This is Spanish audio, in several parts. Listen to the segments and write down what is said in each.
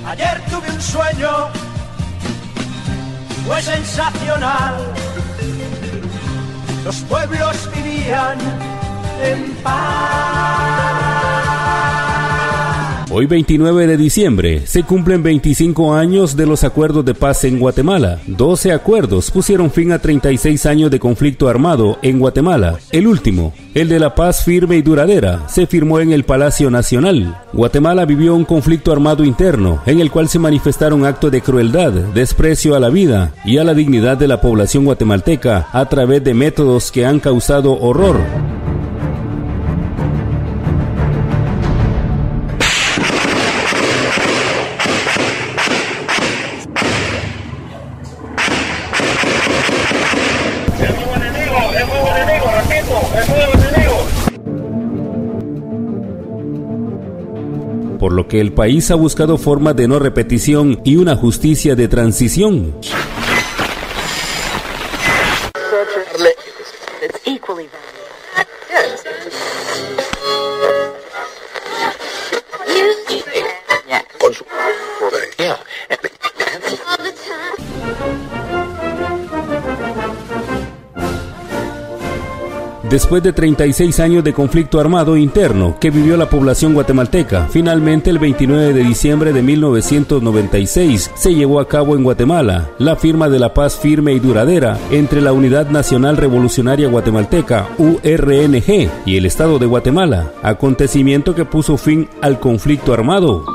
Ayer tuve un sueño, fue sensacional. Los pueblos vivían en paz. Hoy 29 de diciembre se cumplen 25 años de los acuerdos de paz en Guatemala. 12 acuerdos pusieron fin a 36 años de conflicto armado en Guatemala. El último, el de la paz firme y duradera, se firmó en el Palacio Nacional. Guatemala vivió un conflicto armado interno en el cual se manifestaron actos de crueldad, desprecio a la vida y a la dignidad de la población guatemalteca a través de métodos que han causado horror. Por lo que el país ha buscado formas de no repetición y una justicia de transición. Después de 36 años de conflicto armado interno que vivió la población guatemalteca, finalmente el 29 de diciembre de 1996 se llevó a cabo en Guatemala la firma de la paz firme y duradera entre la Unidad Nacional Revolucionaria Guatemalteca, URNG, y el Estado de Guatemala, acontecimiento que puso fin al conflicto armado.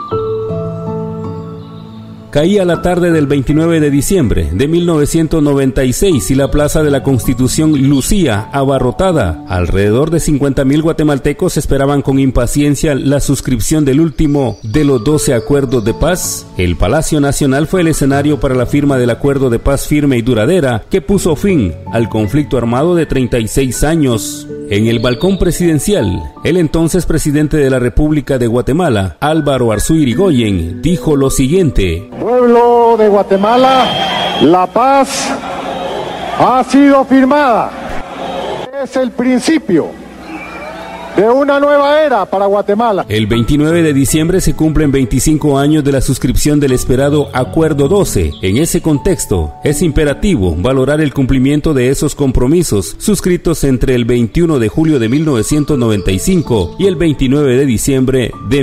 Caía la tarde del 29 de diciembre de 1996 y la Plaza de la Constitución lucía abarrotada. Alrededor de 50,000 guatemaltecos esperaban con impaciencia la suscripción del último de los 12 acuerdos de paz. El Palacio Nacional fue el escenario para la firma del acuerdo de paz firme y duradera que puso fin al conflicto armado de 36 años. En el balcón presidencial, el entonces presidente de la República de Guatemala, Álvaro Arzú Irigoyen, dijo lo siguiente: Pueblo de Guatemala, la paz ha sido firmada. Es el principio de una nueva era para Guatemala. El 29 de diciembre se cumplen 25 años de la suscripción del esperado Acuerdo 12. En ese contexto, es imperativo valorar el cumplimiento de esos compromisos suscritos entre el 21 de julio de 1995 y el 29 de diciembre de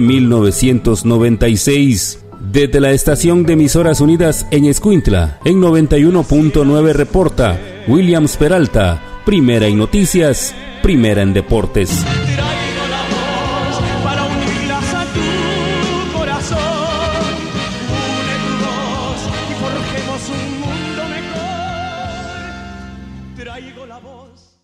1996. Desde la estación de Emisoras Unidas en Escuintla, en 91.9 reporta Williams Peralta, primera en noticias, primera en deportes. Traigo la voz.